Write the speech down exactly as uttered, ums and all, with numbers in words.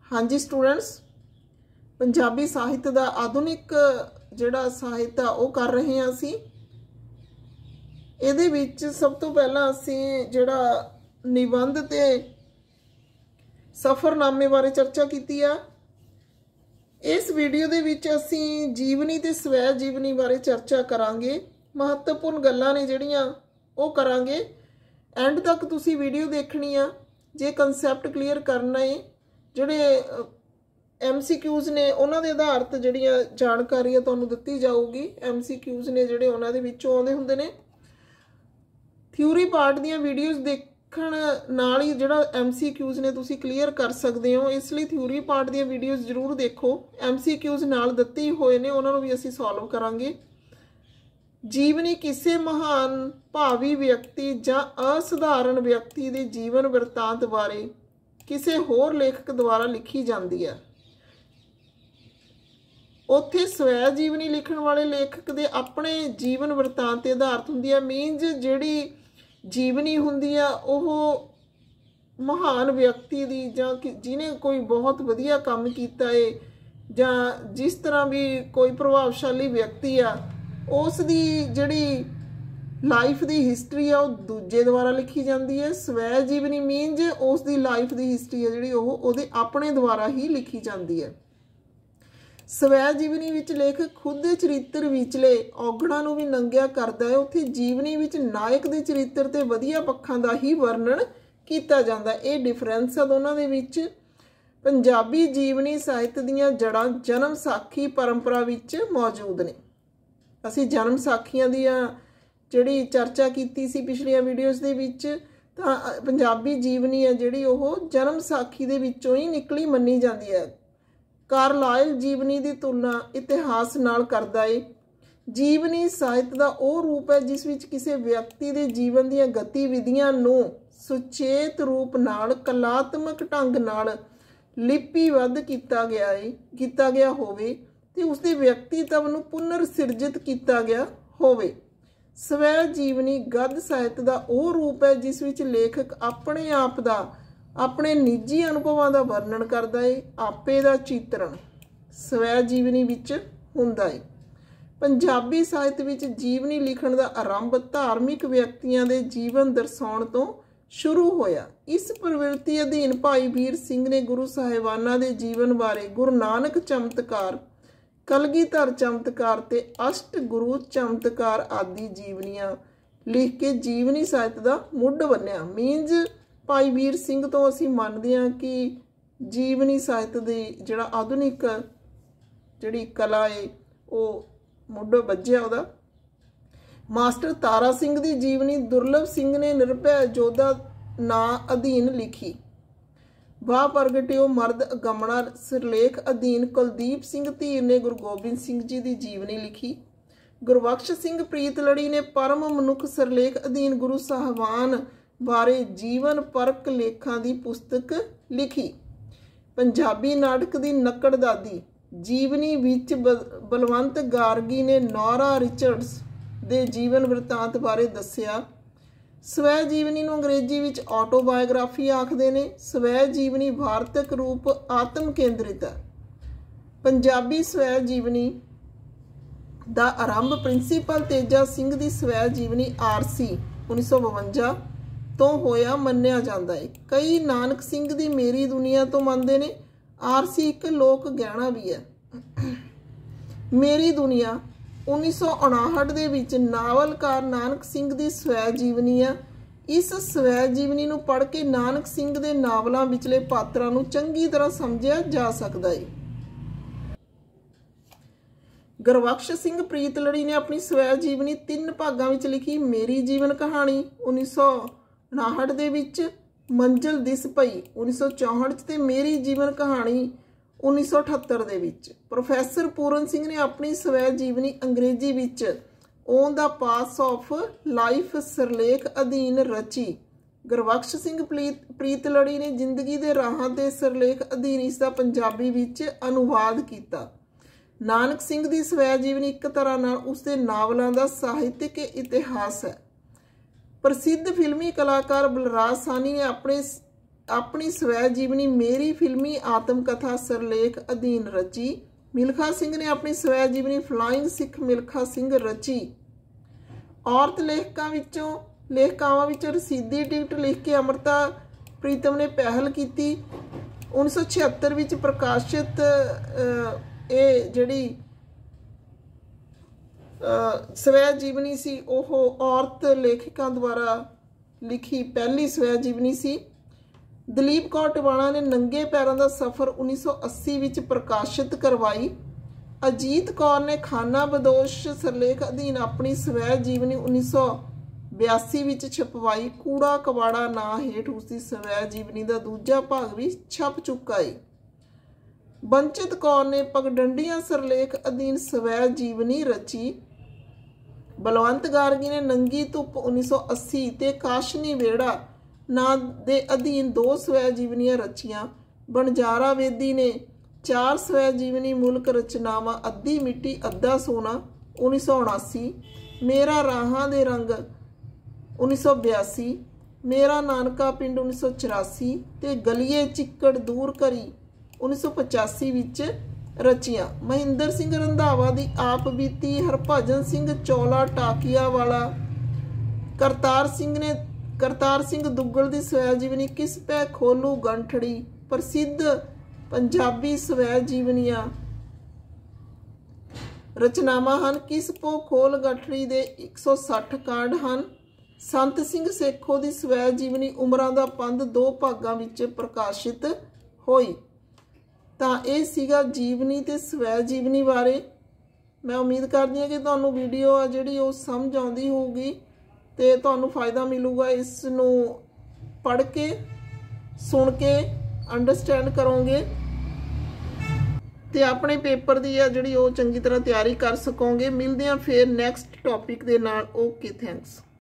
हाँ जी स्टूडेंट्स, पंजाबी साहित्य का आधुनिक जिहड़ा साहित्य वो कर रहे हैं असी। इहदे विच सब तो पहला असी जिहड़ा निबंध ते सफ़रनामे बारे चर्चा की है। इस वीडियो दे विच असी जीवनी ते स्वै जीवनी बारे चर्चा करांगे। महत्वपूर्ण गल्लां ने जिहड़ियां वो करांगे। एंड तक तुसी वीडियो देखनी आ। जे कंसैप्ट क्लीयर करना है, जिहड़े एम सी क्यूज़ ने उन्हां दे आधारित जिहड़ियां जानकारियां तुहानूं दित्ती जाऊगी। एम सी क्यूज़ ने जिहड़े उन्हां दे विचों आउंदे हुंदे ने। थ्योरी पार्ट दीयां वीडियोज़ देखण नाल ही जिहड़ा एम सी क्यूज़ ने तुसी क्लीयर कर सकदे हो। इसलिए थ्योरी पार्ट दीयां वीडियोज़ जरूर देखो। एम सी क्यूज़ नाल दित्ते होए ने उन्हां नूं भी असीं सॉल्व करांगे। जीवनी किसी महान भावी व्यक्ति जां असाधारण व्यक्ति के जीवन वृतांत बारे किसी होर लेखक द्वारा लिखी जाती है। उत्थे स्वै जीवनी लिखण वाले लेखक के अपने जीवन वृतांत ते आधारित हुंदी है। मीनज जिहड़ी जीवनी हुंदी है वह महान व्यक्ति दी जां जिन्हें कोई बहुत वधिया काम कीता है जां जिस तरह भी कोई प्रभावशाली व्यक्ति आ उस दी जिहड़ी लाइफ की हिस्टरी है वह दूजे द्वारा लिखी जाती है। स्वै जीवनी मीनज उस दी लाइफ की हिस्टरी है जिहड़ी ओह उहदे अपने द्वारा ही लिखी जाती है। स्वै जीवनी विच लेखक खुद दे चरित्र विचले औगणां नूं भी नंगिया करदा है। उत्थे जीवनी विच नायक दे चरित्र ते वधिया पक्षां दा ही वर्णन कीता जांदा है। इह डिफरेंस है दोनां दे विच। पंजाबी जीवनी साहित्य दीयां जड़ां जन्म साखी परंपरा विच मौजूद ने। असी जन्म साखियां दी जिहड़ी चर्चा कीती सी पिछलियां वीडियोज़ दे विच, तां पंजाबी जीवनी है जिहड़ी ओह जन्म साखी दे विचों ही निकली मन्नी जाती है। कारलाइल जीवनी की तुलना इतिहास नाल करदा है। जीवनी साहित्य का वह रूप है जिस विच किसी व्यक्ति के जीवन दीयां गतिविधियां नूं सुचेत रूप नाल कलात्मक ढंग नाल लिपिबद्ध किया गया है किया गया होवे ते उसके व्यक्तित्व नूं पुनर सिरजित किया गया होवे। स्वै जीवनी गद्य साहित्य का वह रूप है जिस विच लेखक अपने आप का अपने निजी अनुभवों का वर्णन करता है। आपे का चित्रण स्वै जीवनी विच हुंदा है। पंजाबी साहित्य विच जीवनी लिखण का आरंभ धार्मिक व्यक्तियों के जीवन दर्शाउण तो शुरू होया। इस प्रवृत्ति अधीन भाई वीर सिंह ने गुरु साहिबाना के जीवन बारे गुरु नानक चमत्कार, कलगीधर चमत्कार ते अष्ट गुरु चमत्कार आदि जीवनियां लिख के जीवनी साहित्य का मुੱਢ बन्निया। मीनज भाई वीर सिंह तो असी मानते हैं कि जीवनी साहित्य की जिहड़ा आधुनिक जिहड़ी कला है वो मुੱਢ ਵੱਜਿਆ ਉਹਦਾ। मास्टर तारा सिंह की जीवनी दुर्लभ सिंह ने निर्भय योद्धा ना अधीन लिखी। वाह प्रगटिओ मर्द अगमना सिरलेख अधीन कुलदीप सिंह धीर ने गुरु गोबिंद सिंह जी की जीवनी लिखी। गुरबख्श सिंह प्रीतलड़ी ने परम मनुख सिरलेख अधीन गुरु साहबान बारे जीवन परक लेखा की पुस्तक लिखी। पंजाबी नाटक की नक्कड़ दादी जीवनी विच बलवंत गार्गी ने नौरा रिचर्ड्स दे जीवन वृतांत बारे दस्सिया। स्वै जीवनी नूं अंग्रेजी विच ऑटोबायोग्राफी आखदे ने। स्वै जीवनी वार्तक रूप आत्म केंद्रित है। पंजाबी स्वै जीवनी दा आरंभ प्रिंसीपल तेजा सिंह की स्वै जीवनी आरसी उन्नीस सौ बवंजा तो होया मन्निया जाता है। कई नानक सिंह की मेरी दुनिया तो मनते ने। आरसी एक लोक गहना भी है। मेरी दुनिया उन्नीस सौ उनाहठ दे विच नावलकार नानक सिंह की स्वै जीवनी है। इस स्वै जीवनी नूं पढ़ के नानक सिंह के नावलों विचले पात्रां नूं चंगी तरह समझिया जा सकता है। गुरबख्श सिंह प्रीतलड़ी ने अपनी स्वै जीवनी तीन भागों में लिखी। मेरी जीवन कहानी उन्नीस सौ उनाहठ दे विच, मंजिल दिस पई उन्नीस सौ चौहठ ते मेरी जीवन कहानी उन्नीस सौ अठहत्तर दे विच। प्रोफैसर पूरन सिंह ने अपनी स्वै जीवनी अंग्रेजी विच on the pass of life सिरलेख अधीन रची। गुरबख्श सिंह प्रीतलड़ी ने जिंदगी के राहां ते सिरलेख अधीन इसका पंजाबी विच अनुवाद किया। नानक सिंह की स्वै जीवनी एक तरह नाल उसके नावलों का साहित्यिक इतिहास है। प्रसिद्ध फिल्मी कलाकार बलराज साहनी ने अपने अपनी स्वै जीवनी मेरी फिल्मी आत्म कथा सरलेख अधीन रची। मिल्खा सिंह ने अपनी स्वै जीवनी फ्लाइंग सिख मिल्खा सिंह रची। औरत लेखकां विचों लेखकावां विचों रसीदी टिकट लिख के अमृता प्रीतम ने पहल की। उन्नीस सौ छिहत्तर विच प्रकाशित ये जिहड़ी स्वै जीवनी सी ओह औरत लेखिका द्वारा लिखी पहली स्वै जीवनी सी। दलीप कौर टवाणा ने नंगे पैरों का सफ़र उन्नीस सौ अस्सी विच प्रकाशित करवाई। अजीत कौर ने खाना बदोश सरलेख अधीन अपनी स्वै जीवनी उन्नीस सौ बयासी विच छपवाई। कूड़ा कवाड़ा नां हेठ उसकी स्वै जीवनी का दूजा भाग भी छप चुका है। बंचित कौर ने पगडंडियां सरलेख अधीन स्वै जीवनी रची। बलवंत गार्गी ने नंगी धुप उन्नीस सौ अस्सी ते काशनी वेड़ा नां दे अधीन दो स्वै जीवनियां रचियां। बनजारा वेदी ने चार स्वै जीवनी मुल्क रचनावां अद्धी मिट्टी अद्धा सोना उन्नीस सौ उनासी, मेरा राहां दे रंग उन्नीस सौ बयासी, मेरा नानका पिंड उन्नीस सौ चौरासी ते गलिए चिक्कड़ दूर करी उन्नीस सौ पचासी विच रचियां। महिंदर सिंह रंधावा दी आप बीती, हरभजन सिंह चौला टाकिया वाला, करतार सिंह ने करतार सिंह दुग्गल दी स्वै जीवनी किस पै खोलू गंठड़ी प्रसिद्ध पंजाबी स्वै जीवनियां रचनावां हन। किस पो खोल गठड़ी दे एक सौ सठ कांड हन। संत सिंह सेखो दी स्वै जीवनी उमरां दा पंध दो भागां विच प्रकाशित होई। तां इह सीगा जीवनी ते स्वै जीवनी बारे। मैं उम्मीद करदी हां कि तुहानूं वीडियो आ जिहड़ी ओह समझ आउंदी होਊਗੀ ਤੇ ਤੁਹਾਨੂੰ फ़ायदा मिलूगा। इस नूं पढ़ के सुन के अंडरस्टैंड करोगे ਤੇ ਆਪਣੇ ਪੇਪਰ ਦੀ ਆ ਜਿਹੜੀ ਉਹ ਚੰਗੀ ਤਰ੍ਹਾਂ ਤਿਆਰੀ ਕਰ ਸਕੋਗੇ। ਮਿਲਦੇ ਹਾਂ ਫਿਰ ਨੈਕਸਟ ਟੌਪਿਕ ਦੇ ਨਾਲ। Okay, thanks.